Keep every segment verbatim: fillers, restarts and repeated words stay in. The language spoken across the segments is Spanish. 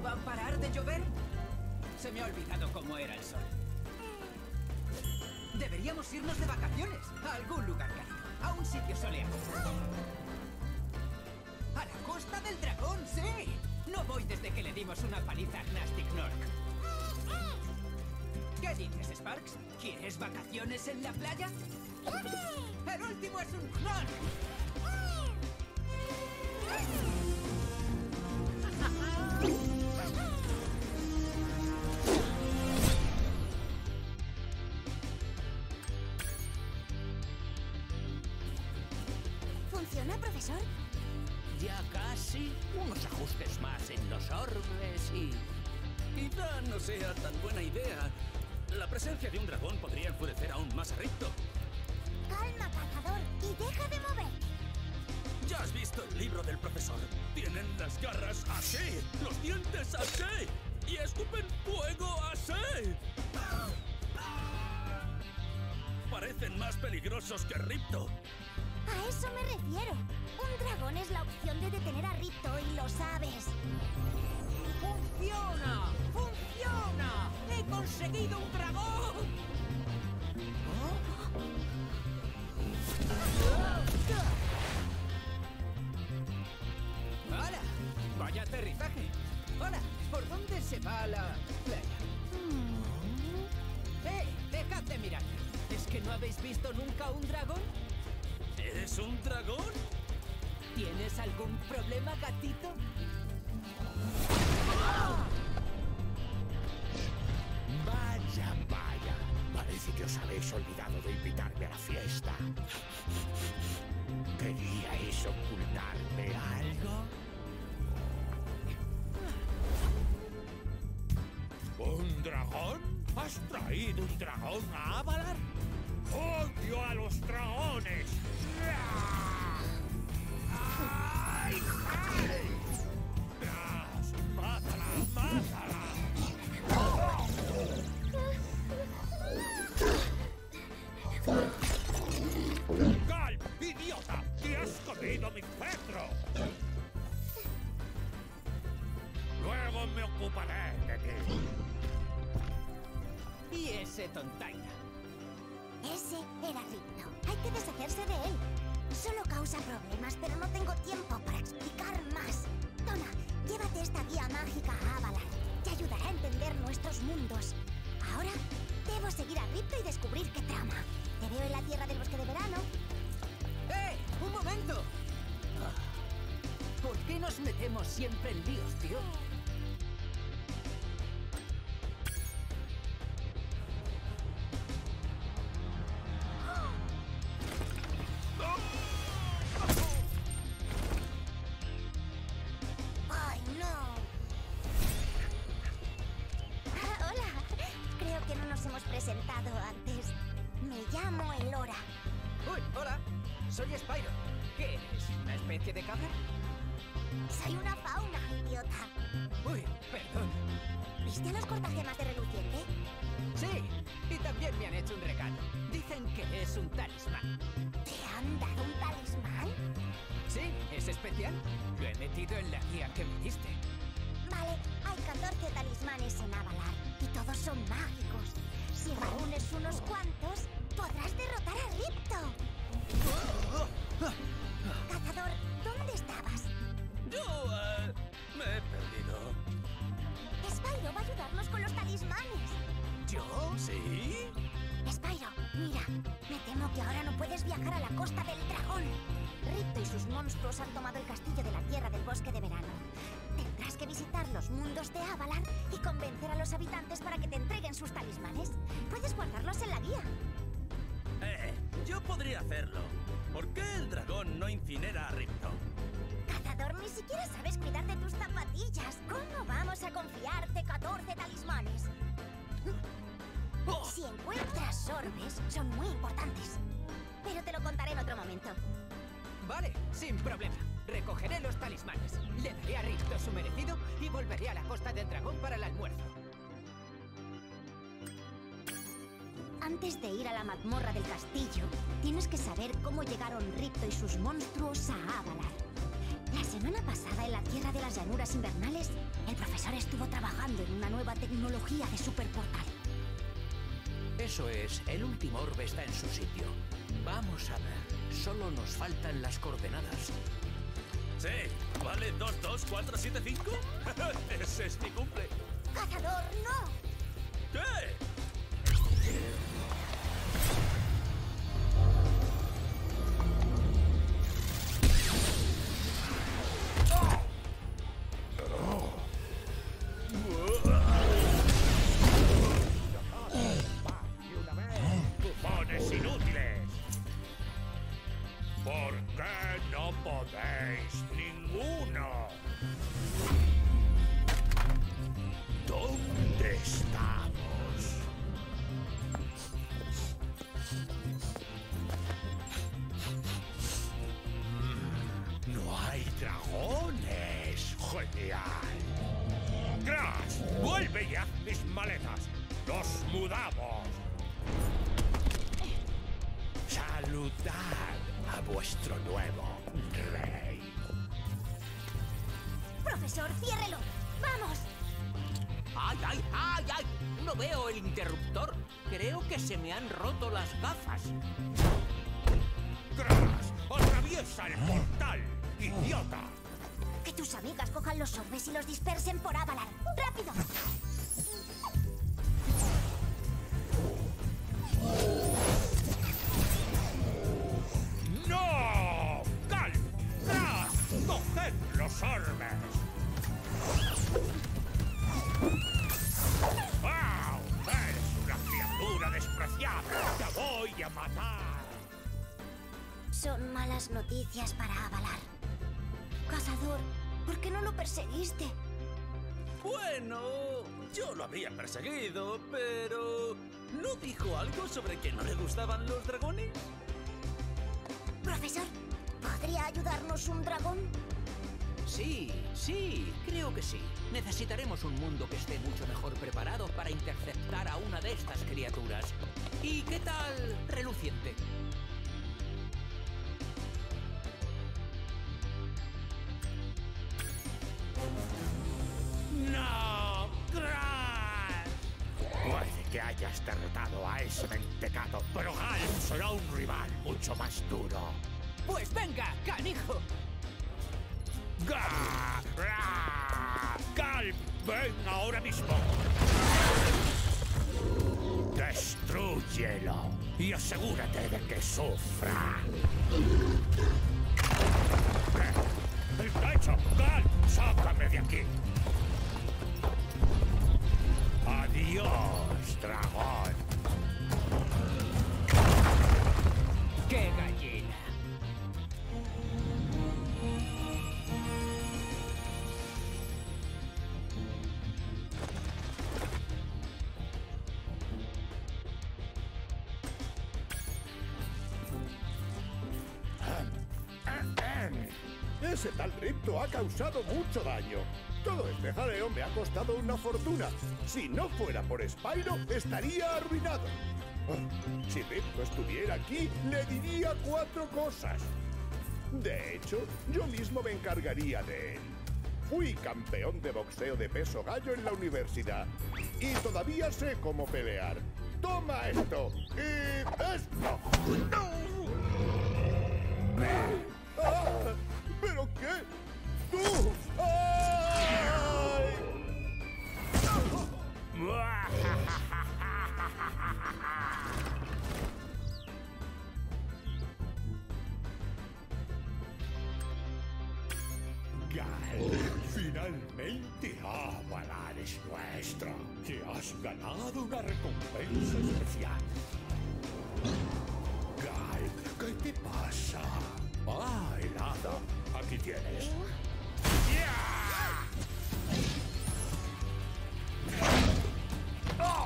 va a parar de llover? Se me ha olvidado cómo era el sol. Deberíamos irnos de vacaciones a algún lugar cálido, a un sitio soleado. ¡A la Costa del Dragón, sí! No voy desde que le dimos una paliza a Gnastic Nork. ¿Qué dices, Sparks? ¿Quieres vacaciones en la playa? ¡El último es un Knork! ¿Funciona, profesor? Ya casi. Unos ajustes más en los orbes y... Quizá no sea tan buena idea. La presencia de un dragón podría enfurecer aún más a Ripto. Calma, cazador, y deja de moverte. ¿Ya has visto el libro del profesor? Tienen las garras así, los dientes así, y escupen fuego así. Parecen más peligrosos que Ripto. A eso me refiero. Un dragón es la opción de detener a Ripto y lo sabes. ¡Funciona! ¡Funciona! ¡He conseguido un dragón! ¡Hola! ¡Vaya aterrizaje! ¡Hola! ¿Por dónde se va la playa? ¡Eh! ¡Dejad de mirar! ¿Es que no habéis visto nunca un dragón? ¿Eres un dragón? ¿Tienes algún problema, gatito? Vaya, vaya. Parece que os habéis olvidado de invitarme a la fiesta. ¿Queríais ocultarme algo? ¿Un dragón? ¿Has traído un dragón a Avalar? ¡Odio a los dragones! ¡Ay! ¡Ay! ¡Mátala! ¡Mátala! ¡Gal! ¡Idiota! ¡Te has comido mi cetro! Luego me ocuparé de ti. Y ese tontaina. Ese era Ripto. Hay que deshacerse de él. Solo causa problemas, pero no tengo tiempo para explicar más. Toma, llévate esta guía mágica a Avalar. Te ayudará a entender nuestros mundos. Ahora, debo seguir a Ripto y descubrir qué trama. Te veo en la tierra del bosque de verano. ¡Eh! ¡Un momento! ¿Por qué nos metemos siempre en líos, tío? ¡Ay, no! Ah, hola. Creo que no nos hemos presentado antes. Me llamo Elora. ¡Uy! ¡Hola! Soy Spyro. ¿Qué eres? ¿Una especie de cabra? Soy una fauna, idiota. ¡Uy! Perdón. ¿Viste a los cortagemas de reluciente? Sí, y también me han hecho un regalo. Dicen que es un talismán. ¿Te han dado un talismán? Sí, es especial. Lo he metido en la guía que me diste. Vale, hay catorce talismanes en Avalar y todos son mágicos. Si reúnes unos cuantos, podrás derrotar a Ripto. Cazador, ¿dónde estabas? Yo, eh, me he perdido. Spyro va a ayudarnos con los talismanes. ¿Yo? ¿Sí? Spyro, mira, me temo que ahora no puedes viajar a la Costa del Dragón. Ripto y sus monstruos han tomado el castillo de la Tierra del Bosque de Verano. Tendrás que visitar los mundos de Avalar y convencer a los habitantes para que te entreguen sus talismanes. Puedes guardarlos en la guía. Eh, yo podría hacerlo. ¿Por qué el dragón no incinera a Ripto? Cazador, ni siquiera sabes cuidar de tus zapatillas. ¿Cómo vamos a confiarte catorce talismanes? Si encuentras orbes, son muy importantes. Pero te lo contaré en otro momento. Vale, sin problema. Recogeré los talismanes. Le daré a Ripto su merecido y volveré a la Costa del Dragón para el almuerzo. Antes de ir a la mazmorra del castillo, tienes que saber cómo llegaron Ripto y sus monstruos a Avalar. La semana pasada, en la Tierra de las Llanuras Invernales, el El profesor estuvo trabajando en una nueva tecnología de superportal. Eso es, el último orbe está en su sitio. Vamos a ver, solo nos faltan las coordenadas. Sí, ¿vale? ¿dos, dos, cuatro, siete, cinco? Ese es mi cumple. ¡Cazador, no! ¿Qué? ¡Bufones inútiles! ¿Por qué no podéis ninguno? ¿Dónde estamos? Mm, no hay dragones. Genial. Crash, vuelve ya mis maletas. Nos mudamos. Saludad a vuestro nuevo rey. ¡Profesor, ciérrelo! ¡Vamos! ¡Ay, ay, ay, ay! No veo el interruptor. Creo que se me han roto las gafas. Crash, atraviesa el portal, idiota. Que tus amigas cojan los orbes y los dispersen por Avalar. ¡Rápido! ¡No! ¡Cal! ¡Crash! ¡Coged los orbes! ¡Wow! ¡Eres una criatura despreciable! ¡Te voy a matar! Son malas noticias para Avalar. Cazador, ¿por qué no lo perseguiste? Bueno, yo lo había perseguido, pero... ¿no dijo algo sobre que no le gustaban los dragones? Profesor, ¿podría ayudarnos un dragón? Sí, sí, creo que sí. Necesitaremos un mundo que esté mucho mejor preparado para interceptar a una de estas criaturas. ¿Y qué tal Reluciente? ¡No! ¡Crash! Puede que hayas derrotado a ese mentecado, pero Gal será un rival mucho más duro. Pues venga, canijo. ¡Ga! ¡Ra! ¡Gal, ven ahora mismo! ¡Destrúyelo! Y asegúrate de que sufra. ¿Qué? ¡Está hecho! ¡Gal, sácame de aquí! ¡Adiós, dragón! ¡Qué gallina! Ese tal Ripto ha causado mucho daño. Todo este jaleo me ha costado una fortuna. Si no fuera por Spyro, estaría arruinado. Oh, si Ripto estuviera aquí, le diría cuatro cosas. De hecho, yo mismo me encargaría de él. Fui campeón de boxeo de peso gallo en la universidad. Y todavía sé cómo pelear. ¡Toma esto! ¡Y esto! ¡No! ¡Ah! ¿Pero qué? ¡Tú! ¡Ay! Gal, finalmente Avalar es nuestra. Te has ganado una recompensa especial. Gal, ¿qué te pasa? Ah, helada. Aquí tienes. ¡Ya! ¡Oh!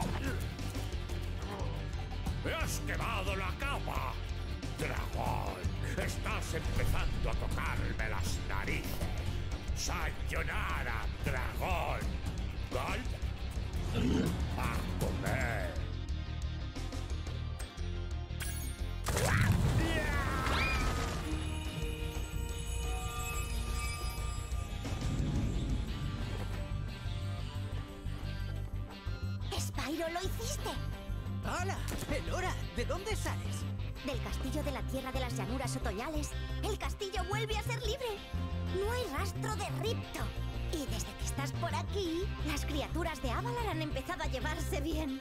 ¡Me has quemado la capa! Dragón, estás empezando a tocarme las narices. ¡Sayonara, dragón! ¡Gal! ¡A comer! ¡Spyro, lo hiciste! ¡Hala! ¡Elora! ¿De dónde sales? Del castillo de la tierra de las llanuras otoñales, el castillo vuelve a ser libre. No hay rastro de Ripto. Y desde que estás por aquí, las criaturas de Avalar han empezado a llevarse bien.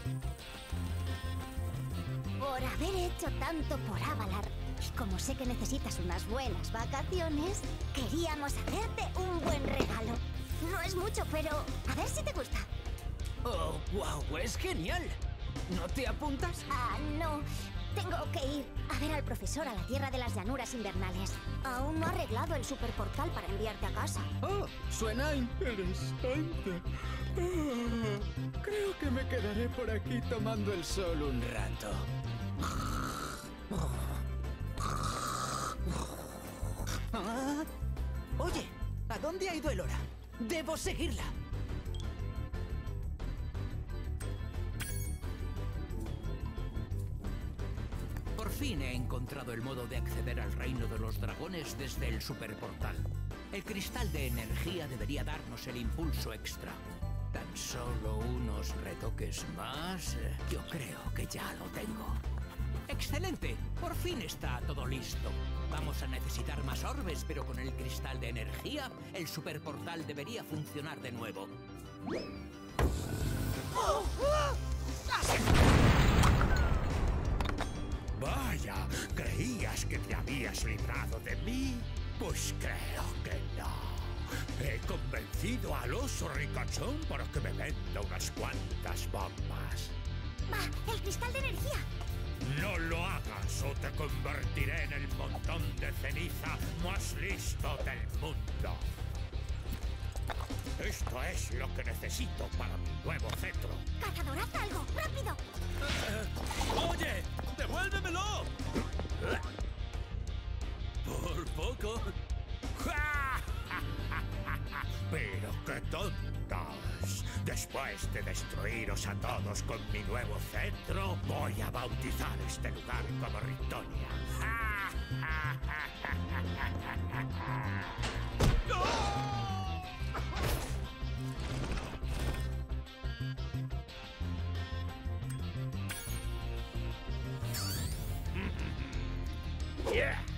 Por haber hecho tanto por Avalar, y como sé que necesitas unas buenas vacaciones, queríamos hacerte un buen regalo. No es mucho, pero a ver si te gusta. ¡Oh, wow! ¡Es genial! ¿No te apuntas? Ah, no. Tengo que ir a ver al profesor a la tierra de las llanuras invernales. Aún no ha arreglado el superportal para enviarte a casa. ¡Oh! Suena interesante. Ah, creo que me quedaré por aquí tomando el sol un rato. Ah, oye, ¿a dónde ha ido Elora? ¡Debo seguirla! Por fin he encontrado el modo de acceder al reino de los dragones desde el superportal. El cristal de energía debería darnos el impulso extra. Tan solo unos retoques más. eh, Yo creo que ya lo tengo. ¡Excelente! Por fin está todo listo. Vamos a necesitar más orbes, pero con el cristal de energía, el superportal debería funcionar de nuevo. Vaya, ¿creías que te habías librado de mí? Pues creo que no. He convencido al oso ricachón para que me venda unas cuantas bombas. ¡Va! ¡El cristal de energía! No lo hagas o te convertiré en el montón de ceniza más listo del mundo. Esto es lo que necesito para mi nuevo cetro. ¡Cazador, haz algo! ¡Rápido! ¡Oye! ¡Devuélvemelo! Por poco. Pero qué tontos. Después de destruiros a todos con mi nuevo cetro, voy a bautizar este lugar como Ritonia. Yeah.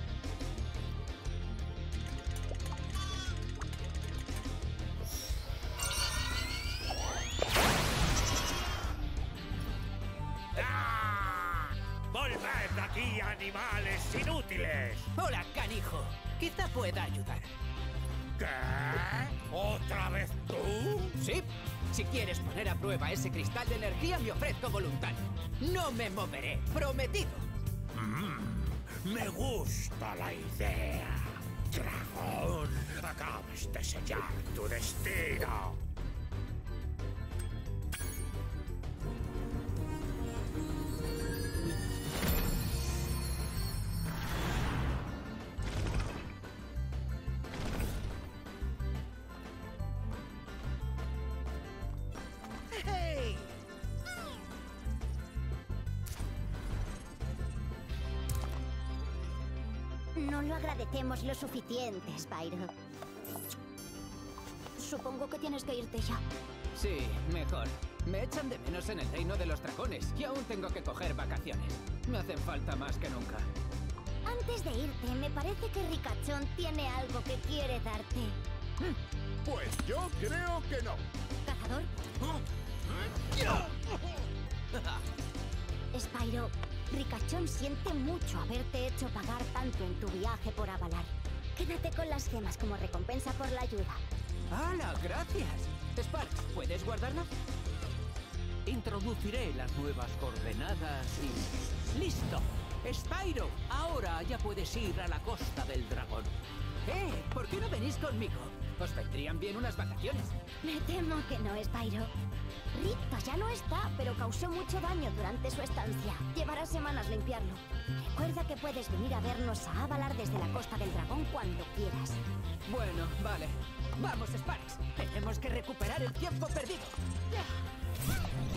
¡Ah! ¡Volved aquí, animales inútiles! ¡Hola, canijo! Quizá pueda ayudar. ¿Qué? ¿Otra vez tú? ¿Sí? Si quieres poner a prueba ese cristal de energía, me ofrezco voluntario. No me moveré, prometido. Mm, me gusta la idea. Dragón, acabas de sellar tu destino. ¡Hey! No lo agradecemos lo suficiente, Spyro. Supongo que tienes que irte ya. Sí, mejor. Me echan de menos en el reino de los dragones y aún tengo que coger vacaciones. Me hacen falta más que nunca. Antes de irte, me parece que Ricachón tiene algo que quiere darte. Pues yo creo que no. ¿Cazador? Spyro, Ricachón siente mucho haberte hecho pagar tanto en tu viaje por Avalar. Quédate con las gemas como recompensa por la ayuda. ¡Hala, gracias! Sparks, ¿puedes guardarlas? Introduciré las nuevas coordenadas y... ¡Listo! ¡Spyro! Ahora ya puedes ir a la costa del dragón. ¡Eh! ¿Por qué no venís conmigo? Os vendrían bien unas vacaciones. Me temo que no, Spyro. Ripto ya no está, pero causó mucho daño durante su estancia. Llevará semanas limpiarlo. Recuerda que puedes venir a vernos a Avalar desde la Costa del Dragón cuando quieras. Bueno, vale. ¡Vamos, Sparks! Tenemos que recuperar el tiempo perdido. ¡Ya!